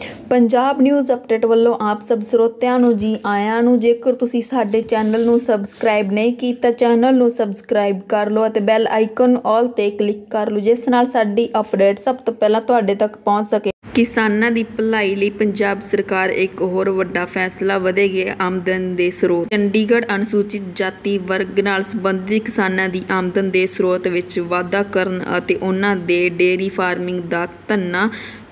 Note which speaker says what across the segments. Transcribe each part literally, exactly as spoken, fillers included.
Speaker 1: Punjab news update वालों आप सब ਸਰੋਤਿਆਂ ਨੂੰ जी आयां ਨੂੰ। जेकर तुसी साडे चैनल ਨੂੰ सबसक्राइब नहीं कीता चैनल ਨੂੰ सबसक्राइब कर लो ਅਤੇ बैल आइकन ऑल ਤੇ क्लिक कर लो जिस ਨਾਲ ਸਾਡੀ अपडेट सब तो पहला ਤੁਹਾਡੇ तक पहुंच सके। किसानां दी भलाई लई पंजाब सरकार एक होर वड्डा फैसला ਵਧੇਗੇ आमदन ਦੇ ਸਰੋਤ। ਚੰਡੀਗੜ੍ਹ ਅਨੁਸੂਚਿਤ ਜਾਤੀ ਵਰਗ ਨਾਲ ਸੰਬੰਧਿਤ ਕਿਸਾਨਾਂ ਦੀ ਆਮਦਨ ਦੇ ਸਰੋਤ ਵਿੱਚ ਵਾਧਾ ਕਰਨ ਅਤੇ ਉਹਨਾਂ ਦੇ ਡੇਅਰੀ ਫਾਰਮਿੰਗ ਦਾ ਧੰਨਾ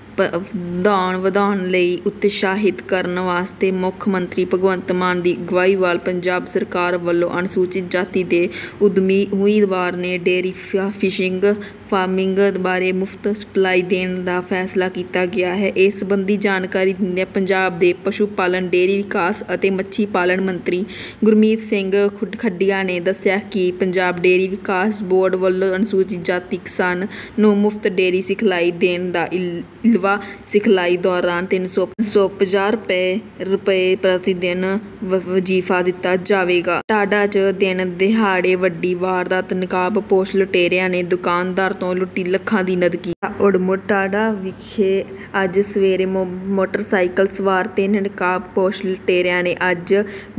Speaker 1: ਵਧਾਉਣ ਵਧਾਉਣ ਲਈ ਉਤਸ਼ਾਹਿਤ ਕਰਨ ਵਾਸਤੇ ਮੁੱਖ ਮੰਤਰੀ ਭਗਵੰਤ ਮਾਨ ਦੀ ਅਗਵਾਈ ਵਾਲ ਪੰਜਾਬ ਸਰਕਾਰ ਵੱਲੋਂ ਅਨੁਸੂਚਿਤ ਜਾਤੀ ਦੇ ਉਦਮੀ ਉਮੀਦਵਾਰ ਨੇ ਡੇਅਰੀ ਫਿਸ਼ਿੰਗ ਫਾਰਮਿੰਗ ਬਾਰੇ ਮੁਫਤ ਸਪਲਾਈ ਦੇਣ ਦਾ ਫੈਸਲਾ ਕੀਤਾ ਗਿਆ ਹੈ। ਇਸ ਸੰਬੰਧੀ ਜਾਣਕਾਰੀ ਦਿੰਦਿਆਂ ਪੰਜਾਬ ਦੇ ਪਸ਼ੂ ਪਾਲਣ ਡੇਅਰੀ ਵਿਕਾਸ ਅਤੇ ਮੱਛੀ ਪਾਲਣ ਮੰਤਰੀ ਗੁਰਮੀਤ ਸਿੰਘ ਖੱਡੀਆ ਨੇ ਦੱਸਿਆ ਕਿ ਪੰਜਾਬ ਡੇਅਰੀ ਵਿਕਾਸ ਬੋਰਡ ਵੱਲੋਂ ਅਨੁਸੂਚਿਤ ਜਾਤੀ ਕਿਸਾਨ ਨੂੰ ਮੁਫਤ ਡੇਅਰੀ ਸਿਖਲਾਈ ਦੇਣ ਦਾ ਇਲਵਾ ਸਿਖਲਾਈ ਦੌਰਾਨ ਤਿੰਨ ਸੌ ਸੌ ਪੰਜਾਹ ਰੁਪਏ ਰੁਪਏ ਪ੍ਰਤੀ ਦਿਨ ਵਜ਼ੀਫਾ ਦਿੱਤਾ ਜਾਵੇਗਾ। ਟਾਡਾ 'ਚ ਦਿਨ ਦਿਹਾੜੇ ਵੱਡੀ ਵਾਰਦਾਤ ਨਕਾਬਪੋਸ਼ ਲੁਟੇਰਿਆਂ ਨੇ ਦੁਕਾਨਦਾਰ ਤੋਂ ਲੁੱਟੀ ਲੱਖਾਂ ਦੀ ਨਕਦੀ। ਉੜਮੁੜ ਟਾਡਾ ਵਿਖੇ ਅੱਜ ਸਵੇਰੇ ਮੋਟਰਸਾਈਕਲ ਸਵਾਰ ਤਿੰਨ ਨਕਾਬਪੋਸ਼ ਲੁਟੇਰਿਆਂ ਨੇ ਅੱਜ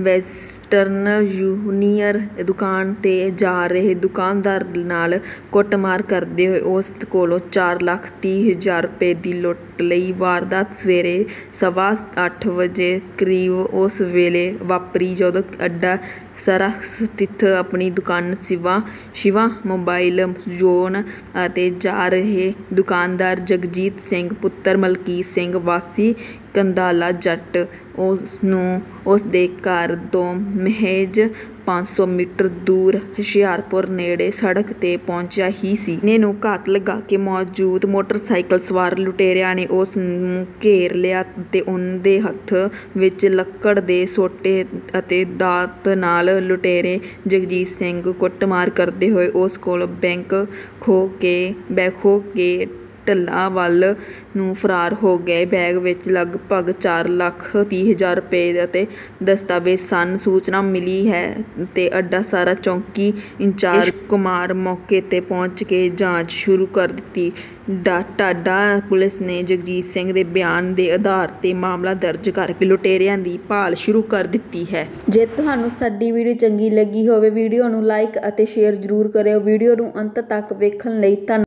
Speaker 1: ਵੈਸਟਰਨ ਯੂਨੀਅਨ ਦੁਕਾਨ 'ਤੇ ਜਾ ਰਹੇ ਦੁਕਾਨਦਾਰ ਨਾਲ ਕੁੱਟਮਾਰ ਕਰਦੇ ਹੋਏ ਉਸ ਕੋਲੋਂ ਚਾਰ ਲੱਖ ਤੀਹ ਹਜ਼ਾਰ ਰੁਪਏ ਦੀ ਲੁੱਟ ਲਈ। ਵਾਰਦਾਤ ਸਵੇਰੇ ਸਵਾ ਅੱਠ ਵਜੇ ਕਰੀਬ ਉਸ ਵੇਲੇ ਵਾਪਰੀ ਜਦੋਂ ਅੱਡਾ ਸਰਹ ਸਥਿਤ ਆਪਣੀ ਦੁਕਾਨ ਸ਼ਿਵਾ ਸ਼ਿਵਾ ਮੋਬਾਈਲ ਜ਼ੋਨ ਅਤੇ ਜਾ ਰਹੇ ਦੁਕਾਨਦਾਰ ਜਗਜੀਤ ਸਿੰਘ ਪੁੱਤਰ ਮਲਕੀਤ ਸਿੰਘ ਵਾਸੀ ਕੰਦਾਲਾ ਜੱਟ ਉਸ ਨੂੰ ਉਸ ਦੇ ਘਰ ਤੋਂ ਮਹਿਜ ਪੰਜ ਸੌ ਮੀਟਰ ਦੂਰ ਹੁਸ਼ਿਆਰਪੁਰ ਨੇੜੇ ਸੜਕ 'ਤੇ ਪਹੁੰਚਿਆ ਹੀ ਸੀ। ਨੇ ਨੂੰ ਘਾਤ ਲਗਾ ਕੇ ਮੌਜੂਦ ਮੋਟਰਸਾਈਕਲ ਸਵਾਰ ਲੁਟੇਰਿਆਂ ਨੇ ਉਸ ਨੂੰ ਘੇਰ ਲਿਆ ਅਤੇ ਉਹਨਾਂ ਦੇ ਹੱਥ ਵਿੱਚ ਲੱਕੜ ਦੇ ਸੋਟੇ ਅਤੇ ਦਾਤ ਨਾਲ ਲੁਟੇਰੇ ਜਗਜੀਤ ਸਿੰਘ ਕੁੱਟਮਾਰ ਕਰਦੇ ਹੋਏ ਉਸ ਕੋਲ ਬੈਂਕ ਖੋਹ ਕੇ ਬੈਗ ਖੋਹ ਕੇ ਢੱਲਾ ਵੱਲ ਨੂੰ ਫਰਾਰ ਹੋ ਗਏ। ਬੈਗ ਵਿੱਚ ਲਗਭਗ ਚਾਰ ਲੱਖ ਤੀਹ ਹਜ਼ਾਰ ਰੁਪਏ ਅਤੇ ਦਸਤਾਵੇਜ਼ ਸਨ। ਸੂਚਨਾ ਮਿਲੀ ਹੈ ਤੇ ਅੱਡਾ ਸਾਰਾ ਚੌਂਕੀ ਇੰਚਾਰਜ ਕੁਮਾਰ ਮੌਕੇ 'ਤੇ ਪਹੁੰਚ ਕੇ ਜਾਂਚ ਸ਼ੁਰੂ ਕਰ ਦਿੱਤੀ। ਟਾਡਾ ਪੁਲਿਸ ਨੇ ਜਗਜੀਤ ਸਿੰਘ ਦੇ ਬਿਆਨ ਦੇ ਆਧਾਰ 'ਤੇ ਮਾਮਲਾ ਦਰਜ ਕਰਕੇ ਲੁਟੇਰਿਆਂ ਦੀ ਭਾਲ ਸ਼ੁਰੂ ਕਰ ਦਿੱਤੀ ਹੈ। ਜੇ ਤੁਹਾਨੂੰ ਸਾਡੀ ਵੀਡੀਓ ਚੰਗੀ ਲੱਗੀ ਹੋਵੇ ਵੀਡੀਓ ਨੂੰ ਲਾਈਕ ਅਤੇ ਸ਼ੇਅਰ ਜ਼ਰੂਰ ਕਰਿਓ। ਵੀਡੀਓ ਨੂੰ ਅੰਤ ਤੱਕ ਵੇਖਣ ਲਈ ਧੰਨਵਾਦ।